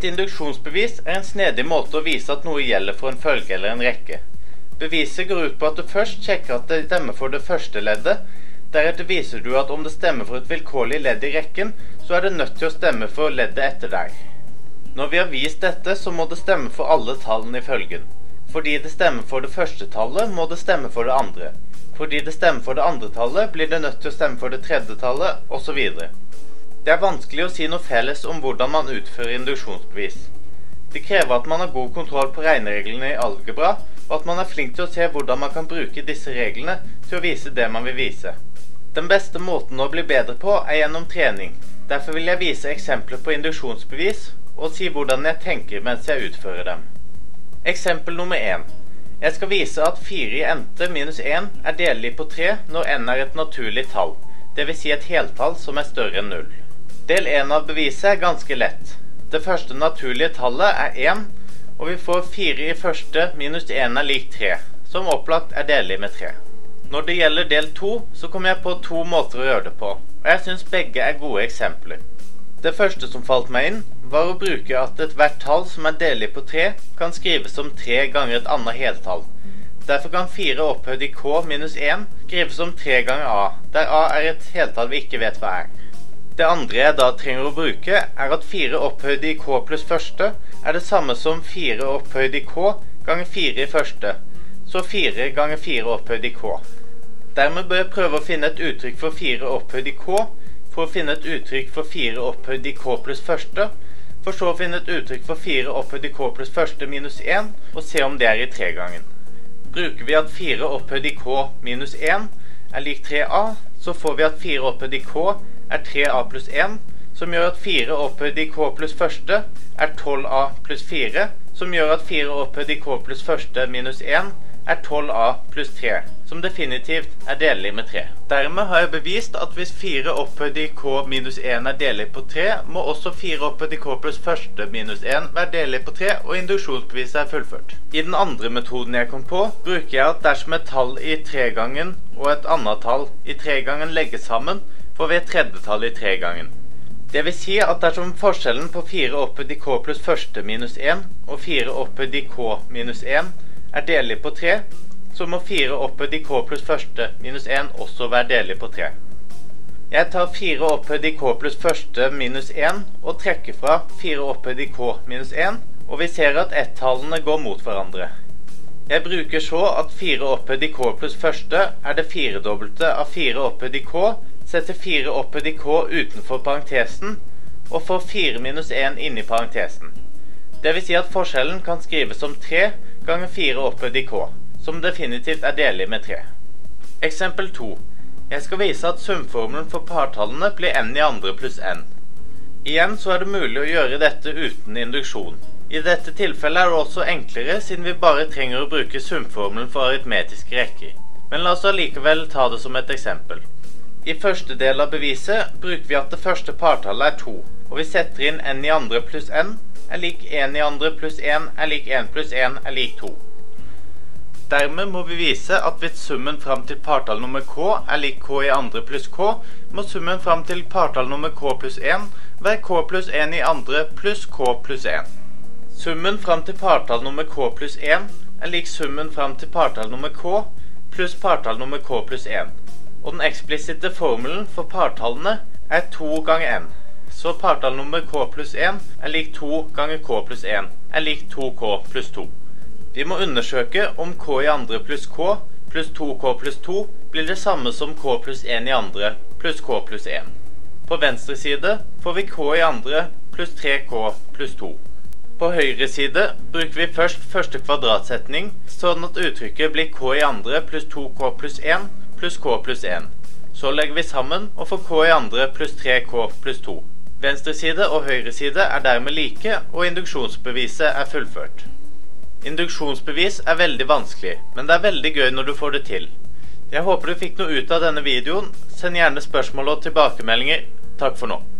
Et induksjonsbevis er en snedig måte å vise at noe gjelder for en følge eller en rekke. Beviset går ut på at du først sjekker at det stemmer for det første leddet, deretter viser du at om det stemmer for et vilkårlig ledd i rekken, så er det nødt til å stemme for leddet etter der. Når vi har vist dette, så må det stemme for alle tallene i følgen. Fordi det stemmer for det første tallet, må det stemme for det andre. Fordi det stemmer for det andre tallet, blir det nødt til å stemme for det tredje tallet, og så videre. Det er vanskelig å si noe felles om hvordan man utfører induksjonsbevis. Det krever at man har god kontroll på regnereglene i algebra, og at man er flink til å se hvordan man kan bruke disse reglene til å vise det man vil vise. Den beste måten å bli bedre på er gjennom trening. Derfor vil jeg vise eksempler på induksjonsbevis, og si hvordan jeg tenker mens jeg utfører dem. Eksempel nummer 1. Jeg skal vise at 4 i ente minus 1 er delelig på 3 når n er et naturlig tall, det vil si et heltall som er større enn 0. Del 1 av beviset er ganske lett. Det første naturlige tallet er 1, og vi får 4 i første minus 1 er lik 3, som opplagt er delelig med 3. Når det gjelder del 2, så kommer jeg på 2 måter å gjøre det på, og jeg synes begge er gode eksempler. Det første som falt meg inn, var å bruke at et hvert tall som er delelig på 3, kan skrives som 3 ganger et annet heltall. Derfor kan 4 opphøyd i k minus 1 skrives som 3 ganger a, der a er et heltall vi ikke vet hva er. Det andre jeg da trenger å bruke, er at 4 opphøyd i k pluss første er det samme som 4 opphøyd i k ganger 4 i første, så 4 ganger 4 opphøyd i k. Dermed bør jeg prøve å finne et uttrykk for 4 opphøyd i k, for å finne et uttrykk for 4 opphøyd i k pluss første, for så å finne et uttrykk for 4 opphøyd i k pluss første minus 1, og se om det er i 3-gangen. Bruker vi at 4 opphøyd i k minus 1 er lik 3a, så får vi at 4 opphøyd i k er 3a pluss 1, som gjør at 4 opphøyd i k pluss første er 12a pluss 4, som gjør at 4 opphøyd i k pluss første minus 1 er 12a pluss 3, som definitivt er delelig med 3. Dermed har jeg bevist at hvis 4 opphøyd i k minus 1 er delelig på 3, må også 4 opphøyd i k pluss første minus 1 være delelig på 3, og induksjonsbeviset er fullført. I den andre metoden jeg kom på, bruker jeg at dersom et tall i 3-gangen og et annet tall i 3-gangen legges sammen, får vi et tredje tall i 3-gangen. Det vil si at dersom forskjellen på 4 opphøyd i k pluss første minus 1 og 4 opphøyd i k minus 1 er delelig på 3, så må 4 opphøyd i k pluss første minus 1 også være delelig på 3. Jeg tar 4 opphøyd i k pluss første minus 1 og trekker fra 4 opphøyd i k minus 1, og vi ser at ett-tallene går mot hverandre. Jeg bruker så at 4 opphøyd i k pluss første er det 4-dobbelte av 4 opphøyd i k, setter 4 opphøyd i k utenfor parentesen, og får 4 minus 1 inni parentesen. Det vil si at forskjellen kan skrives som 3 ganger 4 opphøyd i k, som definitivt er delelig med 3. Eksempel 2. Jeg skal vise at sumformelen for partallene blir n i andre pluss n. Igjen så er det mulig å gjøre dette uten induksjon. I dette tilfellet er det også enklere, siden vi bare trenger å bruke sumformelen for aritmetiske rekker. Men la oss allikevel ta det som et eksempel. I første del av beviset bruker vi at det første partallet er 2, og vi setter inn n i andre pluss n er lik 1 i andre pluss 1 er lik 1 pluss 1 er lik 2. Dermed må vi vise at hvis summen fram til partall nummer k er lik k i andre pluss k, må summen fram til partall nummer k pluss 1 være k pluss 1 i andre pluss k pluss 1. Summen fram til partall nummer k pluss 1 er lik summen fram til partall nummer k pluss partall nummer k pluss 1. Og den eksplisitte formelen for partallene er 2 ganger n. Så partall nummer k pluss 1 er lik 2 ganger k pluss 1 er lik 2k pluss 2. Vi må undersøke om k i andre pluss k pluss 2k pluss 2 blir det samme som k pluss 1 i andre pluss k pluss 1. På venstre side får vi k i andre pluss 3k pluss 2. På høyre side bruker vi først første kvadratsetning, sånn at uttrykket blir k i andre pluss 2k pluss 1 pluss k pluss 1. Så legger vi sammen og får k i andre pluss 3k pluss 2. Venstre side og høyre side er dermed like, og induksjonsbeviset er fullført. Induksjonsbevis er veldig vanskelig, men det er veldig gøy når du får det til. Jeg håper du fikk noe ut av denne videoen. Send gjerne spørsmål og tilbakemeldinger. Takk for nå.